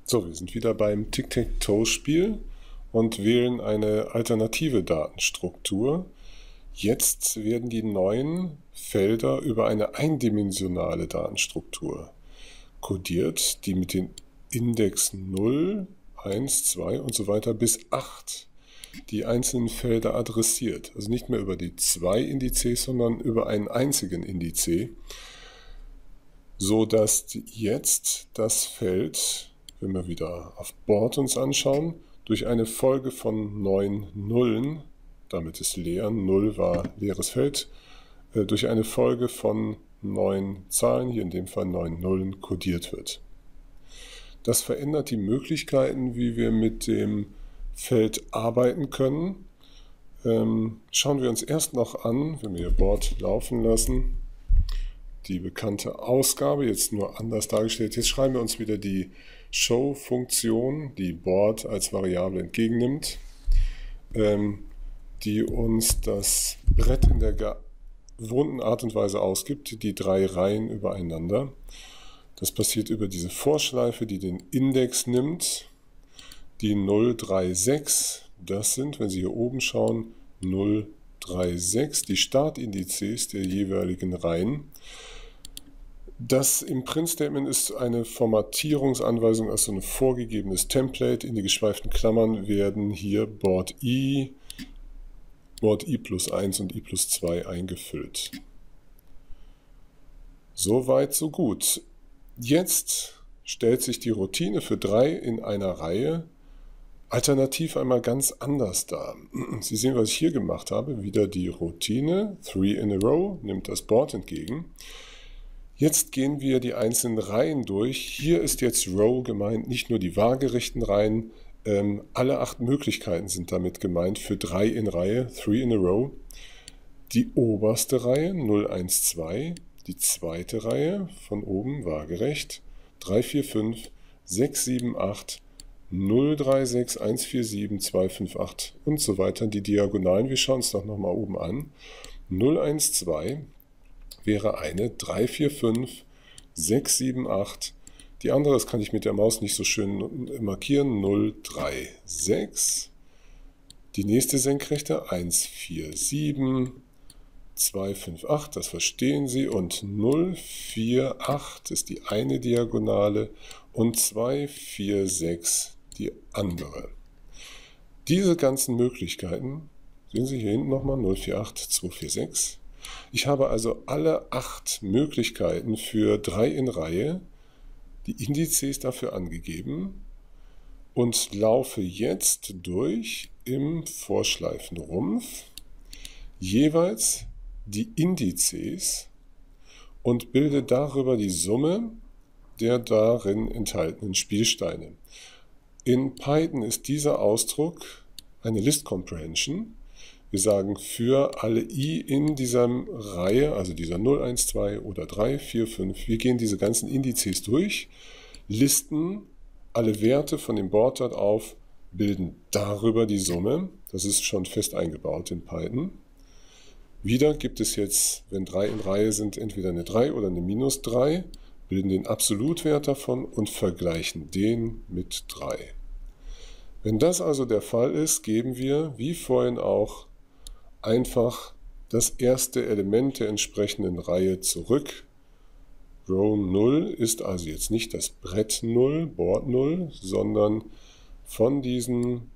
So, wir sind wieder beim Tic-Tac-Toe-Spiel und wählen eine alternative Datenstruktur. Jetzt werden die neuen Felder über eine eindimensionale Datenstruktur kodiert, die mit den Index 0, 1, 2 und so weiter bis 8 die einzelnen Felder adressiert. Also nicht mehr über die zwei Indizes, sondern über einen einzigen Indiz, so dass jetzt das Feld, wenn wir wieder auf Board uns anschauen, durch eine Folge von 9 Nullen, damit ist leer, 0 war leeres Feld, durch eine Folge von 9 Zahlen, hier in dem Fall 9 Nullen, kodiert wird. Das verändert die Möglichkeiten, wie wir mit dem Feld arbeiten können. Schauen wir uns erst noch an, wenn wir hier Board laufen lassen, die bekannte Ausgabe, jetzt nur anders dargestellt. Jetzt schreiben wir uns wieder die Show-Funktion, die Board als Variable entgegennimmt, die uns das Brett in der gewohnten Art und Weise ausgibt, die drei Reihen übereinander. Das passiert über diese Vorschleife, die den Index nimmt, die 0, 3, 6. Das sind, wenn Sie hier oben schauen, 0, 3, 6, die Startindizes der jeweiligen Reihen. Das im Print-Statement ist eine Formatierungsanweisung, also ein vorgegebenes Template. In die geschweiften Klammern werden hier Board I plus 1 und I plus 2 eingefüllt. Soweit, so gut. Jetzt stellt sich die Routine für 3 in einer Reihe alternativ einmal ganz anders dar. Sie sehen, was ich hier gemacht habe. Wieder die Routine, 3 in a row, nimmt das Board entgegen. Jetzt gehen wir die einzelnen Reihen durch. Hier ist jetzt Row gemeint, nicht nur die waagerechten Reihen, alle 8 Möglichkeiten sind damit gemeint für 3 in Reihe, 3 in a row. Die oberste Reihe, 0, 1, 2, die zweite Reihe von oben waagerecht, 3, 4, 5, 6, 7, 8, 0, 3, 6, 1, 4, 7, 2, 5, 8 und so weiter. Die Diagonalen, wir schauen es doch nochmal oben an. 0, 1, 2 wäre eine, 3, 4, 5, 6, 7, 8. Die andere, das kann ich mit der Maus nicht so schön markieren, 0, 3, 6. Die nächste Senkrechte, 1, 4, 7, 2, 5, 8, das verstehen Sie. Und 0, 4, 8 ist die eine Diagonale und 2, 4, 6 die andere. Diese ganzen Möglichkeiten, sehen Sie hier hinten nochmal, 0, 4, 8, 2, 4, 6. Ich habe also alle 8 Möglichkeiten für 3 in Reihe, die Indizes dafür angegeben und laufe jetzt durch im Vorschleifenrumpf jeweils die Indizes und bilde darüber die Summe der darin enthaltenen Spielsteine. In Python ist dieser Ausdruck eine List Comprehension. Wir sagen für alle i in dieser Reihe, also dieser 0, 1, 2 oder 3, 4, 5, wir gehen diese ganzen Indizes durch, listen alle Werte von dem Board dort auf, bilden darüber die Summe. Das ist schon fest eingebaut in Python. Wieder gibt es jetzt, wenn 3 in Reihe sind, entweder eine 3 oder eine minus 3, bilden den Absolutwert davon und vergleichen den mit 3. Wenn das also der Fall ist, geben wir, wie vorhin auch, einfach das erste Element der entsprechenden Reihe zurück. Row 0 ist also jetzt nicht das Brett 0, Board 0, sondern von diesen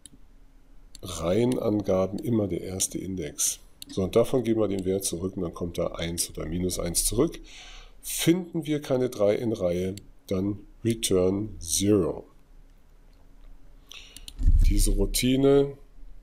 Reihenangaben immer der erste Index. So, und davon geben wir den Wert zurück und dann kommt da 1 oder minus 1 zurück. Finden wir keine 3 in Reihe, dann return 0. Diese Routine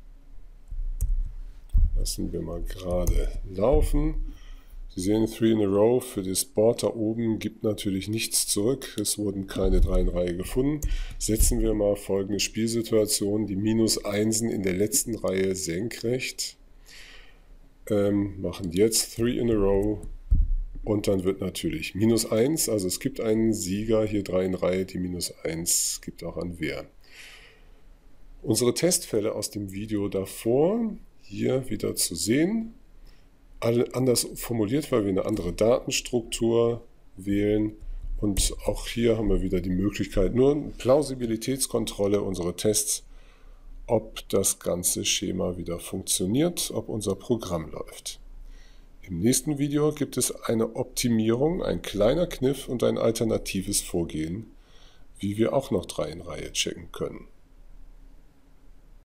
lassen wir mal gerade laufen. Sie sehen, 3 in a row für das Board da oben gibt natürlich nichts zurück. Es wurden keine 3 in Reihe gefunden. Setzen wir mal folgende Spielsituation, die minus 1 in der letzten Reihe senkrecht. Machen jetzt 3 in a row und dann wird natürlich minus 1, also es gibt einen Sieger, hier 3 in Reihe, die minus 1 gibt auch an Wer. Unsere Testfälle aus dem Video davor, hier wieder zu sehen, alle anders formuliert, weil wir eine andere Datenstruktur wählen Und auch hier haben wir wieder die Möglichkeit, nur eine Plausibilitätskontrolle unserer Tests, ob das ganze Schema wieder funktioniert, ob unser Programm läuft. Im nächsten Video gibt es eine Optimierung, ein kleiner Kniff und ein alternatives Vorgehen, wie wir auch noch 3 in Reihe checken können.